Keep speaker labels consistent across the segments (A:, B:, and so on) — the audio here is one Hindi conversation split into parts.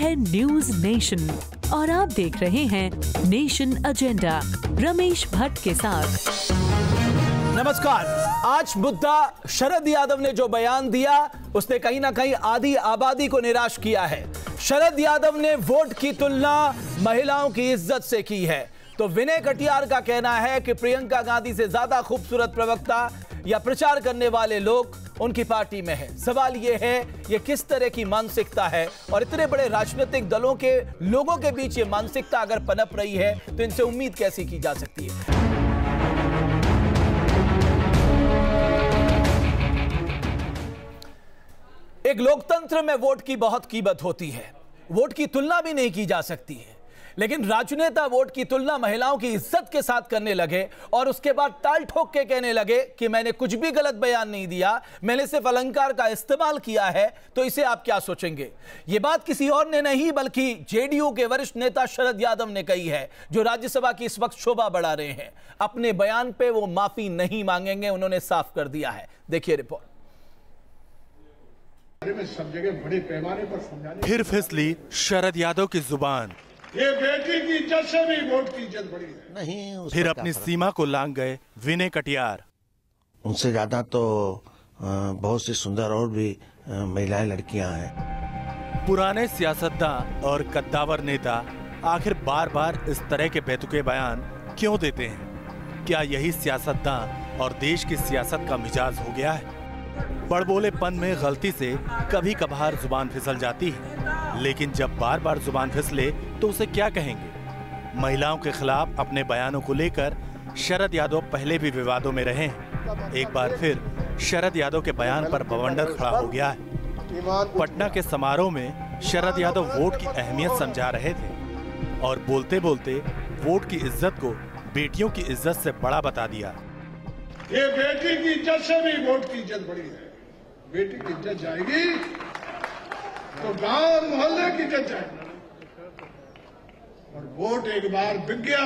A: है न्यूज नेशन और आप देख रहे हैं नेशन एजेंडा रमेश भट्ट के साथ।
B: नमस्कार। आज मुद्दा शरद यादव ने जो बयान दिया उसने कहीं ना कहीं आधी आबादी को निराश किया है। शरद यादव ने वोट की तुलना महिलाओं की इज्जत से की है तो विनय कटियार का कहना है कि प्रियंका गांधी से ज्यादा खूबसूरत प्रवक्ता या प्रचार करने वाले लोग उनकी पार्टी में है। सवाल यह है ये किस तरह की मानसिकता है और इतने बड़े राजनीतिक दलों के लोगों के बीच ये मानसिकता अगर पनप रही है तो इनसे उम्मीद कैसी की जा सकती है। एक लोकतंत्र में वोट की बहुत कीमत होती है, वोट की तुलना भी नहीं की जा सकती है, लेकिन राजनेता वोट की तुलना महिलाओं की इज्जत के साथ करने लगे और उसके बाद टाल ठोक के कहने लगे कि मैंने कुछ भी गलत बयान नहीं दिया, मैंने सिर्फ अलंकार का इस्तेमाल किया है। तो इसे आप क्या सोचेंगे? ये बात किसी और ने नहीं बल्कि जेडीयू के वरिष्ठ नेता शरद यादव ने कही है, जो राज्यसभा की इस वक्त शोभा बढ़ा रहे हैं। अपने बयान पे वो माफी नहीं मांगेंगे, उन्होंने साफ कर दिया है। देखिए रिपोर्ट।
C: सब जगह बड़े पैमाने पर समझाने
D: फिर फिसली शरद यादव की जुबान।
C: ये बेटी की इज्जत से भी वोट की इज्जत बड़ी है।
D: नहीं, फिर अपनी सीमा को लांघ गए विनय कटियार।
E: उनसे ज्यादा तो बहुत सी सुंदर और भी महिलाएं लड़कियां हैं।
D: पुराने सियासतदान और कद्दावर नेता आखिर बार बार इस तरह के बेतुके बयान क्यों देते हैं? क्या यही सियासतदान और देश की सियासत का मिजाज हो गया है? बड़बोलेपन में गलती से कभी कभार जुबान फिसल जाती है, लेकिन जब बार बार जुबान फिसले तो उसे क्या कहेंगे? महिलाओं के खिलाफ अपने बयानों को लेकर शरद यादव पहले भी विवादों में रहे हैं। एक बार फिर शरद यादव के बयान पर बवंडर खड़ा हो गया है। पटना के समारोह में शरद यादव वोट की अहमियत समझा रहे थे और बोलते बोलते वोट की इज्जत को बेटियों की इज्जत से बड़ा बता दिया।
C: ये बेटी की इज्जत से भी वोट की इज्जत बड़ी है। बेटी की इज्जत जाएगी तो गांव और मोहल्ले की इज्जत जाएगी, और वोट एक बार बिक गया,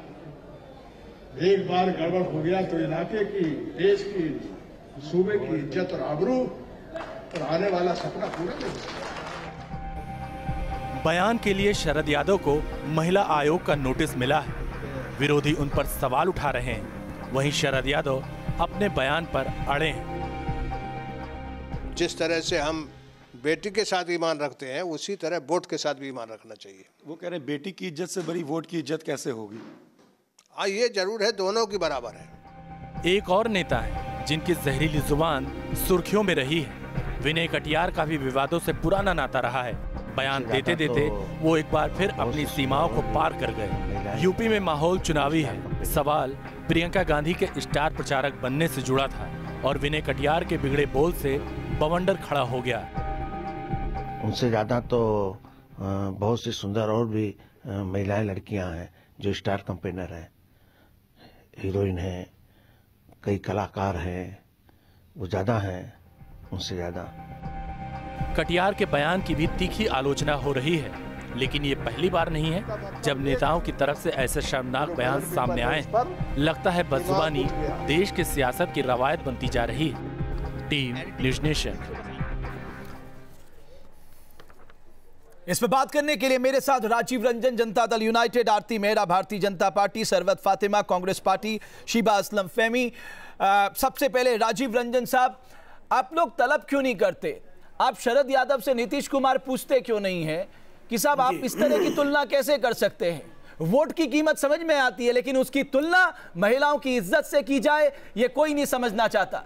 C: एक बार गड़बड़ हो गया तो इलाके की, देश की, सूबे की इज्जत और आबरू और आने वाला सपना पूरा नहीं होगा।
D: बयान के लिए शरद यादव को महिला आयोग का नोटिस मिला है। विरोधी उन पर सवाल उठा रहे हैं, वहीं शरद यादव अपने बयान पर अड़े हैं।
F: जिस तरह से हम बेटी के साथ ईमान रखते हैं उसी तरह वोट के साथ भी ईमान रखना चाहिए।
G: वो कह रहे बेटी की इज्जत से बड़ी वोट की इज्जत कैसे होगी?
F: हाँ, ये जरूर है, दोनों की बराबर है।
D: एक और नेता है जिनकी जहरीली जुबान सुर्खियों में रही है। विनय कटियार का भी विवादों से पुराना नाता रहा है। बयान देते देते वो एक बार फिर अपनी सीमाओं को पार कर गए। यूपी में माहौल चुनावी है। सवाल प्रियंका गांधी के स्टार प्रचारक बनने से जुड़ा था और विनय कटियार के बिगड़े बोल से बवंडर खड़ा हो गया।
E: उनसे ज्यादा तो बहुत सी सुंदर और भी महिलाएं लड़कियां हैं जो स्टार कंपेनर हैं, हीरोइन हैं, कई कलाकार हैं, वो ज्यादा हैं उनसे ज्यादा।
D: कटियार के बयान की भी तीखी आलोचना हो रही है, लेकिन ये पहली बार नहीं है जब नेताओं की तरफ से ऐसे शर्मनाक बयान सामने आए। लगता है बदजुबानी देश की सियासत की रवायत बनती जा रही है। Team News Nation.
B: इस पर बात करने के लिए मेरे साथ राजीव रंजन, जनता दल यूनाइटेड, आरती मेहरा, भारतीय जनता पार्टी, सरवत फातिमा, कांग्रेस पार्टी, शीबा असलम फहमी। सबसे पहले राजीव रंजन साहब, आप लोग तलब क्यों नहीं करते? आप शरद यादव से नीतीश कुमार पूछते क्यों नहीं है कि साहब आप इस तरह की तुलना कैसे कर सकते हैं? वोट की कीमत समझ में आती है, लेकिन उसकी तुलना महिलाओं की इज्जत से की जाए, ये कोई नहीं समझना चाहता।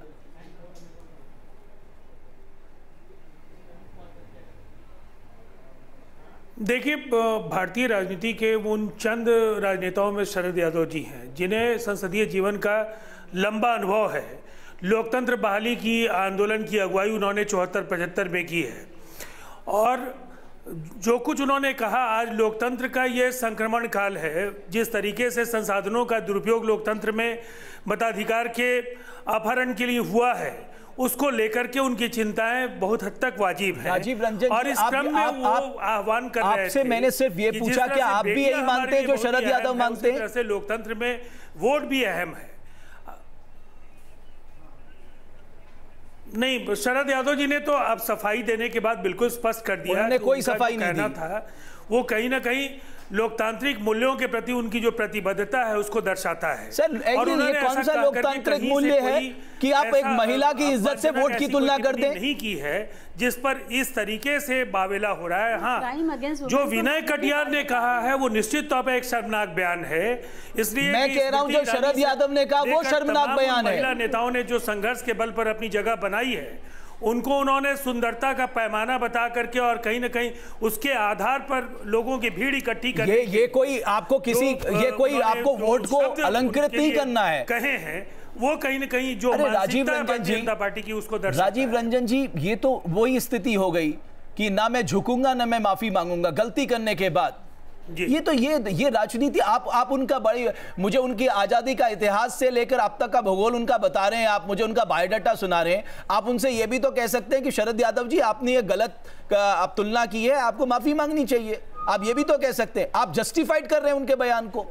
H: देखिए, भारतीय राजनीति के उन चंद राजनेताओं में शरद यादव जी हैं जिन्हें संसदीय जीवन का लंबा अनुभव है। लोकतंत्र बहाली की आंदोलन की अगुवाई उन्होंने 74-75 में की है, और जो कुछ उन्होंने कहा, आज लोकतंत्र का ये संक्रमण काल है। जिस तरीके से संसाधनों का दुरुपयोग लोकतंत्र में मताधिकार के अपहरण के लिए हुआ है, उसको लेकर के उनकी चिंताएं बहुत हद तक वाजिब है।
B: राजीव रंजन,
H: और इस क्रम में वो आह्वान कर रहे थे।
B: आपसे मैंने सिर्फ ये पूछा कि आप भी यही मानते हैं जो शरद यादव मानते हैं?
H: जैसे लोकतंत्र में वोट भी अहम है। नहीं, शरद यादव जी ने तो अब सफाई देने के बाद बिल्कुल स्पष्ट कर दिया,
B: उन्होंने कोई सफाई नहीं दी
H: था, वो कहीं ना कहीं लोकतांत्रिक मूल्यों के प्रति उनकी जो प्रतिबद्धता है उसको दर्शाता है।
B: सर, और ये कौन सा लोकतांत्रिक मूल्य है कि आप एक महिला की इज्जत से वोट की तुलना कर दें?
H: नहीं की है जिस पर इस तरीके से बावेला हो रहा है। हाँ, जो विनय कटियार ने कहा है वो निश्चित तौर पर एक शर्मनाक बयान है। इसलिए
B: मैं कह रहा हूं जो शरद यादव ने कहा वो शर्मनाक बयान है।
H: महिला नेताओं ने जो संघर्ष के बल पर अपनी जगह बनाई है, उनको उन्होंने सुंदरता का पैमाना बता करके और कहीं ना कहीं उसके आधार पर लोगों की भीड़ इकट्ठी करके
B: ये कोई आपको किसी ये कोई आपको वोट को अलंकृत नहीं करना है
H: कहे हैं, वो कहीं ना कहीं जो
B: राजीव रंजन जी
H: जनता पार्टी की उसको दर्शाता है।
B: राजीव रंजन जी, ये तो वही स्थिति हो गई कि ना मैं झुकूंगा ना मैं माफी मांगूंगा गलती करने के बाद। ये राजनीति आप उनका बड़ी, मुझे उनकी आजादी का इतिहास से लेकर अब तक का भूगोल उनका बता रहे हैं, आप मुझे उनका बायोडाटा सुना रहे हैं। आप उनसे ये भी तो कह सकते हैं कि शरद यादव जी आपने ये गलत आप तुलना की है, आपको माफी मांगनी चाहिए। आप ये भी तो कह सकते हैं, आप जस्टिफाइड कर रहे हैं उनके बयान को।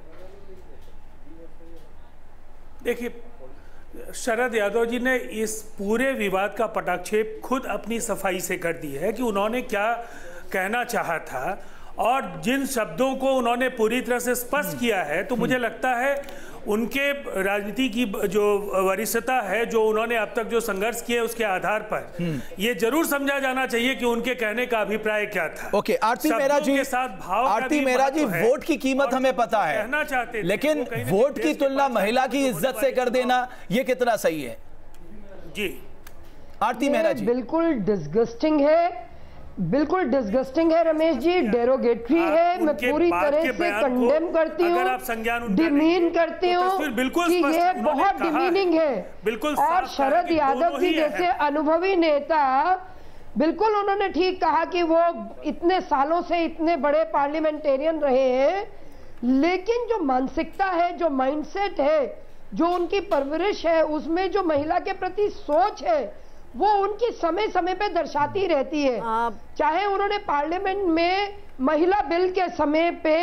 H: देखिए, शरद यादव जी ने इस पूरे विवाद का पटाक्षेप खुद अपनी सफाई से कर दी है कि उन्होंने क्या कहना चाहा था और जिन शब्दों को उन्होंने पूरी तरह से स्पष्ट किया है। तो मुझे लगता है उनके राजनीति की जो वरिष्ठता है, जो उन्होंने अब तक जो संघर्ष किए उसके आधार पर ये जरूर समझा जाना चाहिए कि उनके कहने का अभिप्राय क्या था।
B: ओके, आरती मेहरा जी के साथ भाव, आरती मेहरा जी, वोट की कीमत हमें पता है, कहना चाहते, लेकिन वोट की तुलना महिला की इज्जत से कर देना ये कितना सही है?
H: जी
B: आरती मेहरा जी,
I: बिल्कुल डिस्गस्टिंग है, बिल्कुल डिस्गस्टिंग है रमेश जी, डेरोगेटरी है। मैं पूरी तरह से कंडेम करती हूँ, डिमीन करती हूँ कि ये बहुत डिमीनिंग है। बिल्कुल। और शरद यादव जी जैसे अनुभवी नेता, बिल्कुल उन्होंने ठीक कहा कि वो इतने सालों से इतने बड़े पार्लियामेंटेरियन रहे हैं, लेकिन जो मानसिकता है, जो माइंडसेट है, जो उनकी परवरिश है, उसमें जो महिला के प्रति सोच है वो उनकी समय समय पे दर्शाती रहती है। चाहे उन्होंने पार्लियामेंट में महिला बिल के समय पे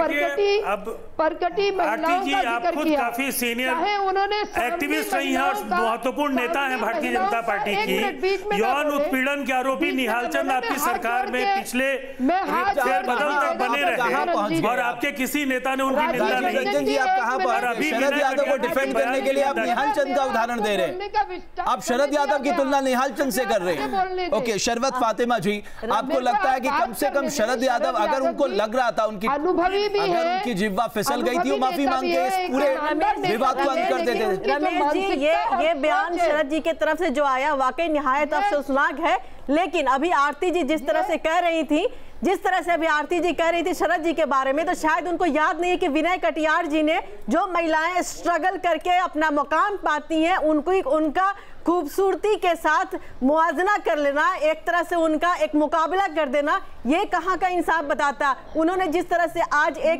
I: परकटी महिलाओं का जिक्र किया,
H: काफी सीनियर
I: चाहे उन्होंने
H: एक्टिविस्ट रही हैं और महत्वपूर्ण नेता हैं भारतीय जनता पार्टी की। यौन उत्पीड़न के आरोपी निहाल चंद आपकी सरकार में पिछले फेरबदल तक बने रहे और आपके किसी नेता ने उनकी निंदा नहीं।
B: रंजन जी, आप कहां पर अभी शरद यादव को डिफेंड करने के लिए आप निहाल चंद का उदाहरण दे रहे हैं? आप शरद यादव की तुलना निहाल चंद से कर रहे हैं। ओके, शरबत फातिमा जी, आपको लगता है कि कम से कम शरद यादव, अगर उनको लग रहा था उनकी
I: अनुभवी भी
B: अगर उनकी जिह्वा फिसल गई थी, वो माफी मांग के इस पूरे विवाद को अंत कर देते।
J: रमेश जी, ये बयान शरद जी की तरफ से जो आया वाकई निहायत अफसोसनाक है। लेकिन अभी आरती जी जिस तरह से कह रही थी, जिस तरह से अभी आरती जी कह रही थी शरद जी के बारे में, तो शायद उनको याद नहीं है कि विनय कटियार जी ने जो महिलाएं स्ट्रगल करके अपना मुकाम पाती हैं उनको उनका खूबसूरती के साथ मुआवजा कर लेना, एक तरह से उनका एक मुकाबला कर देना, ये कहाँ का इंसाफ बताता। उन्होंने जिस तरह से आज एक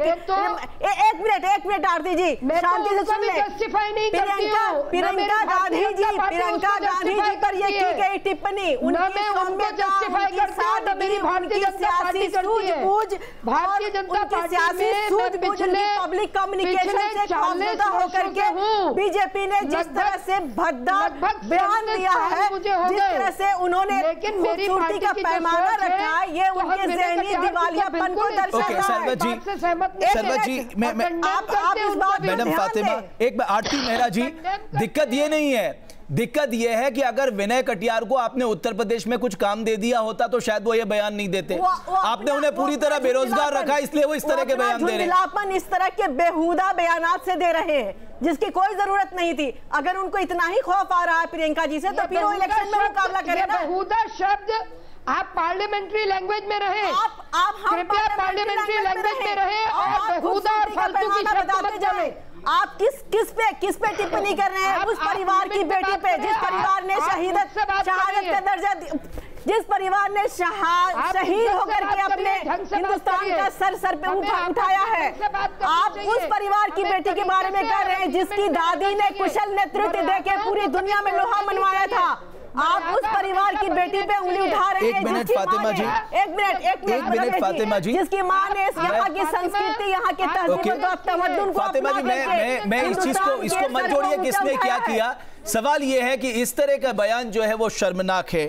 J: मिनट आरती जी शांति से सुन ले। प्रियंका गांधी जी पर ये की गई टिप्पणी, उनकी सौम्यता, उनकी सादगी, उनकी सियासी सूझबूझ, भारतीय जनता पार्टी में पब्लिक कम्युनिकेशन से खौफजदा होकर के बीजेपी ने जिस तरह से भद्दा बयान दिया है, जिस तरह से उन्होंने खूबसूरती का पैमाना रखा है, ये उनके ज़हनी दिवालियापन को दर्शाता है।
B: सरवत जी, आप इस बात मैडम फातिमा, एक आरती मेहरा जी, दिक्कत ये नहीं है, दिक्कत यह है कि अगर विनय कटियार को आपने उत्तर प्रदेश में कुछ काम दे दिया होता तो शायद वो ये बयान नहीं देते। आपने उन्हें पूरी तरह बेरोजगार रखा, इसलिए वो इस तरह के बयान दे रहे हैं।
J: इस तरह के बेहुदा बयानात से दे रहे हैं जिसकी कोई जरूरत नहीं थी। अगर उनको इतना ही खौफ आ रहा है प्रियंका जी से, तो फिर वो इलेक्शन में मुकाबला करें ना।
I: बेहुदा शब्द आप पार्लियामेंट्री लैंग्वेज में रहे, आप कृपया पार्लियामेंट्री लैंग्वेज में रहे और बेहुदा और फालतू की शब्द मत जाए।
J: आप किस पे टिप्पणी कर रहे हैं? उस परिवार की बेटी पे जिस परिवार ने शहादत का दर्जा, जिस परिवार ने शहीद होकर के अपने हिंदुस्तान का सर पे उठाया है। आप उस परिवार की बेटी के बारे में कह रहे हैं जिसकी दादी ने कुशल नेतृत्व देके पूरी दुनिया में लोहा मनवाया था। आप उस परिवार की बेटी पे उंगली उठा रहे हैं।
B: एक मिनट फातिमा जी, एक मिनट फातिमा जी,
J: जिसकी माँ ने यहाँ की संस्कृति, यहाँ के तहजीब और तमद्दुन को
B: फातिमा जी, मैं इस चीज को इसको मत जोड़िए किसने क्या किया। सवाल ये है कि इस तरह का बयान जो है वो शर्मनाक है।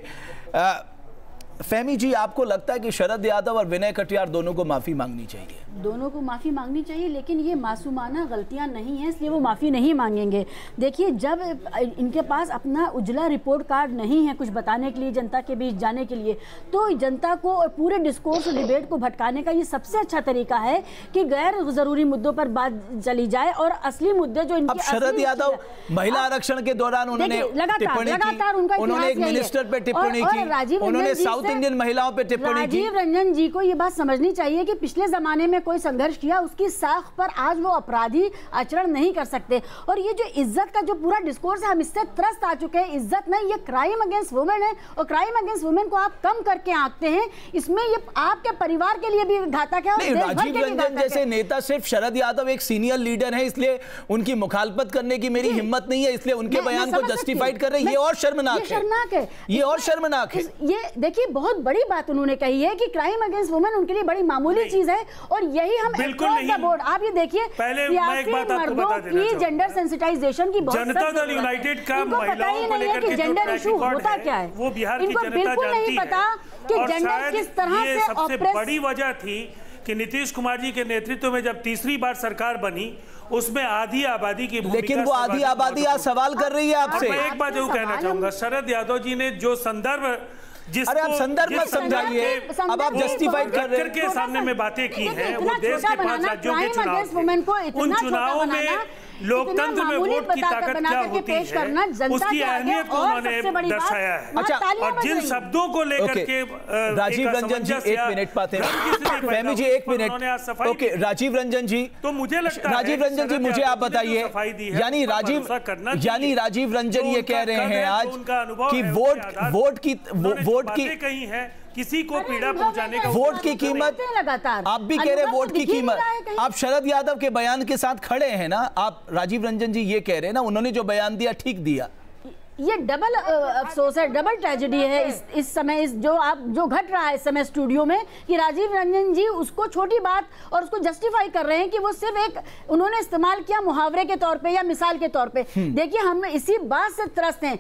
B: फहमी जी, आपको लगता है कि शरद यादव और विनय कटियार दोनों को माफी मांगनी चाहिए?
K: दोनों को माफ़ी मांगनी चाहिए, लेकिन ये मासूमाना गलतियां नहीं हैं इसलिए वो माफ़ी नहीं मांगेंगे। देखिए, जब इनके पास अपना उजला रिपोर्ट कार्ड नहीं है कुछ बताने के लिए, जनता के बीच जाने के लिए, तो जनता को और पूरे डिस्कोर्स डिबेट को भटकाने का ये सबसे अच्छा तरीका है कि गैर ज़रूरी मुद्दों पर बात चली जाए और असली मुद्दे जो इनके।
B: अब शरद यादव महिला आरक्षण के दौरान उन्होंने
K: लगातार उनका
B: उन्होंने एक मिनिस्टर पे टिप्पणी की, उन्होंने साउथ इंडियन महिलाओं पे टिप्पणी की।
K: राजीव रंजन जी को ये बात समझनी चाहिए कि पिछले जमाने में कोई संघर्ष किया, उसकी साख पर आज वो अपराधी आचरण नहीं कर सकते। और ये जो इज्जत का जो पूरा डिस्कोर्स है, हम इससे त्रस्त आ चुके हैं। इज्जत नहीं, ये क्राइम अगेंस्ट वुमेन है और क्राइम अगेंस्ट वुमेन को आप कम करके आंकते हैं। इसमें ये आपके परिवार के लिए भी घातक है।
B: राजीव रंजन जैसे नेता, सिर्फ शरद यादव एक सीनियर लीडर है इसलिए उनकी मुखालफत करने की मेरी हिम्मत नहीं है, इसलिए उनके बयान को जस्टिफाइड कर रहे हैं। ये और शर्मनाक है, ये और शर्मनाक है।
K: ये देखिए, बहुत बड़ी बात उन्होंने कही है कि क्राइम अगेंस्ट वुमेन उनके लिए बड़ी मामूली चीज है और यही हम
H: बिल्कुल नहीं।
K: बोर्ड आप ये देखिए, सियासी मर्दों की जेंडर सेंसिटाइजेशन की बहुत
H: जनता दल यूनाइटेड का महिलाओं को लेकर के
K: जेंडर इशू होता क्या है,
H: वो बिहार की जनता
K: बिल्कुल नहीं पता कि जेंडर किस तरह से
H: सबसे बड़ी वजह थी कि नीतीश कुमार जी के नेतृत्व में जब तीसरी बार सरकार बनी, उसमें आधी आबादी की भूमिका।
B: लेकिन वो आधी आबादी आज सवाल कर रही है आपसे।
H: मैं एक बात जरूर कहना चाहूंगा, शरद यादव जी ने जो संदर्भ,
B: अरे आप संदर्भ मत समझाइए, अब आप जस्टिफाई कर रहे हैं।
H: के सामने में बातें की हैं, वो देश के 5 राज्यों के चुनाव, उन चुनावों में लोकतंत्र में वोट की ताकत क्या होती है, उसकी अहमियत को उन्होंने दर्शाया है।
B: अच्छा,
H: और जिन शब्दों को लेकर के
B: राजीव रंजन जी, एक मिनट पाते हैं, फहमी जी एक मिनट। ओके, राजीव रंजन जी,
H: तो मुझे लगता है,
B: राजीव रंजन जी मुझे आप बताइए, यानी राजीव रंजन ये कह रहे हैं आज कि वोट की
H: कहीं है, किसी को पीड़ा पहुंचाने का,
B: वोट की कीमत लगातार आप भी कह रहे हैं, वोट की कीमत आप शरद यादव के बयान के साथ खड़े हैं ना। आप राजीव रंजन जी ये कह रहे हैं ना, उन्होंने जो बयान दिया ठीक दिया।
K: ये डबल अफसोस है, डबल ट्रेजेडी है इस समय, जो घट रहा है इस समय स्टूडियो में, कि राजीव रंजन जी उसको छोटी बात और उसको जस्टिफाई कर रहे हैं कि वो सिर्फ एक उन्होंने इस्तेमाल किया मुहावरे के तौर पे या मिसाल के तौर पे। देखिए, हम इसी बात से त्रस्त हैं।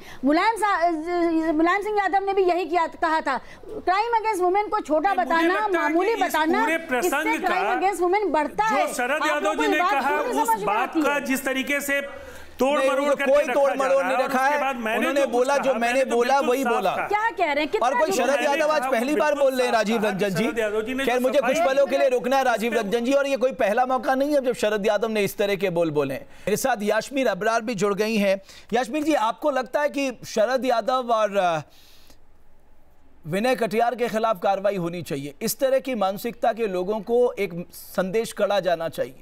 K: मुलायम सिंह यादव ने भी यही कहा था, क्राइम अगेंस्ट वुमेन को छोटा बताना, मामूली बताना, इससे क्राइम अगेंस्ट वुमेन बढ़ता है।
H: शरद यादव जी ने कहा उस बात का जिस तरीके से तोड़ मरोड़ करके
B: कोई तोड़ मरोड़ नहीं रखा है, उन्होंने बोला जो मैंने बोला वही बोला।
K: क्या कह रहे हैं?
B: और कोई शरद यादव आज पहली बार बोल रहे हैं राजीव रंजन जी। खैर, मुझे कुछ पलों के लिए रुकना है राजीव रंजन जी, और ये कोई पहला मौका नहीं है जब शरद यादव ने इस तरह के बोल बोले। मेरे साथ यास्मीन अबरार भी जुड़ गई हैं। यास्मीन जी, आपको लगता है कि शरद यादव और विनय कटियार के खिलाफ कार्रवाई होनी चाहिए? इस तरह की मानसिकता के लोगों को एक संदेश कड़ा जाना चाहिए।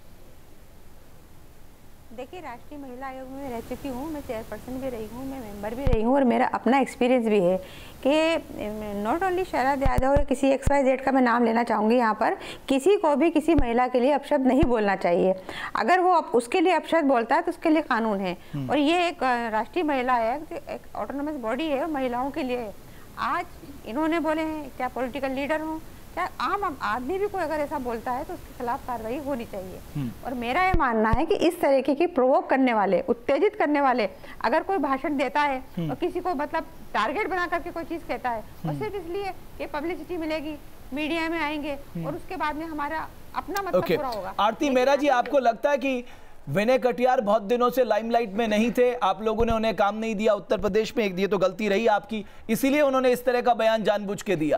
L: देखिए, राष्ट्रीय महिला आयोग में रह चुकी हूँ, मैं चेयरपर्सन भी रही हूँ, मैं मेंबर भी रही हूँ, और मेरा अपना एक्सपीरियंस भी है कि नॉट ओनली शरद यादव या किसी XYZ का मैं नाम लेना चाहूँगी यहाँ पर, किसी को भी किसी महिला के लिए अपशब्द नहीं बोलना चाहिए। अगर वो उसके लिए अपशब्द बोलता है तो उसके लिए कानून है, और ये एक राष्ट्रीय महिला आयोग एक ऑटोनोमस बॉडी है और महिलाओं के लिए। आज इन्होंने बोले हैं, क्या पॉलिटिकल लीडर हों, क्या आम आदमी भी कोई अगर ऐसा बोलता है तो उसके खिलाफ कार्रवाई होनी चाहिए। और मेरा ये मानना है कि इस तरीके की प्रोवोक करने वाले, उत्तेजित करने वाले, अगर कोई भाषण देता है और किसी को मतलब टारगेट बना करके कोई चीज कहता है और सिर्फ इसलिए कि पब्लिसिटी मिलेगी, मीडिया में आएंगे और उसके बाद में हमारा अपना मतलब पूरा होगा।
B: आरती मेहरा जी, आपको लगता है कि विनय कटियार बहुत दिनों से लाइमलाइट में नहीं थे, आप लोगों ने उन्हें काम नहीं दिया उत्तर प्रदेश में, ये तो गलती रही आपकी, इसीलिए उन्होंने इस तरह का बयान जानबूझ के दिया?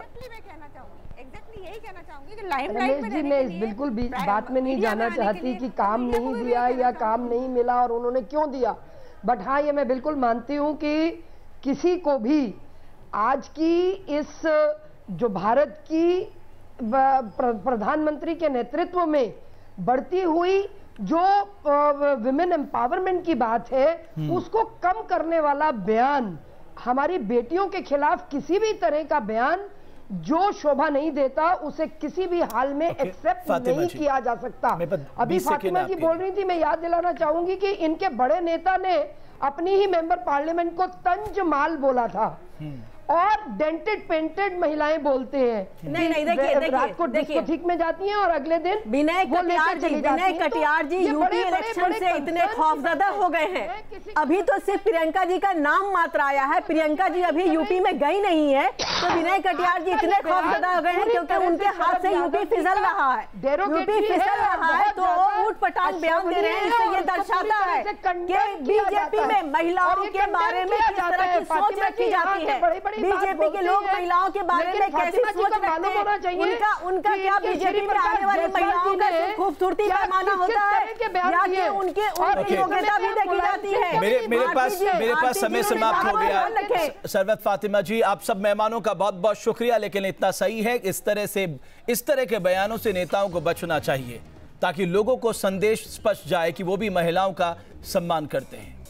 I: रमेश जी, मैं इस बिल्कुल भी बात में नहीं जाना चाहती कि काम नहीं दिया या काम नहीं मिला और उन्होंने क्यों दिया, बट हाँ, ये मैं बिल्कुल मानती हूँ कि किसी को भी आज की इस जो भारत की प्रधानमंत्री के नेतृत्व में बढ़ती हुई जो विमेन एम्पावरमेंट की बात है, उसको कम करने वाला बयान, हमारी बेटियों के खिलाफ किसी भी तरह का बयान जो शोभा नहीं देता, उसे किसी भी हाल में एक्सेप्ट नहीं किया जा सकता। अभी फातिमा जी बोल रही थी, मैं याद दिलाना चाहूंगी कि इनके बड़े नेता ने अपनी ही मेंबर पार्लियामेंट को तंज माल बोला था और डेंटेड पेंटेड महिलाएं बोलते हैं।
J: नहीं देखिए
I: रात को डिस्कोथेक में जाती हैं और अगले दिन
J: विनय कटियार जी यूपी इलेक्शन से इतने खौफजदा हो गए हैं। अभी तो सिर्फ प्रियंका जी का नाम मात्र आया है, प्रियंका जी अभी यूपी में गई नहीं है, तो विनय कटियार जी इतने खौफजदा हो गए हैं क्योंकि उनके हाथ से यूपी फिसल रहा है, यूपी फिसल रहा है, तो वो ऊट पटांग बयान दे रहे हैं। इससे ये दर्शाता है कि बीजेपी में महिलाओं के बारे में किस तरह की सोच रखी जाती है। बीजेपी के लोग महिलाओं के बारे में कैसी सोच रखते हैं, उनका क्या बीजेपी में आने वाली महिलाओं का खूबसूरती पैमाना होता है या कि उनकी योग्यता भी देखी जाती है।
B: मेरे पास समय समाप्त हो गया। सरवत फातिमा जी, आप सब मेहमानों का बहुत बहुत शुक्रिया, लेकिन इतना सही है इस तरह के बयानों से नेताओं को बचना चाहिए ताकि लोगों को संदेश स्पष्ट जाए कि वो भी महिलाओं का सम्मान करते हैं।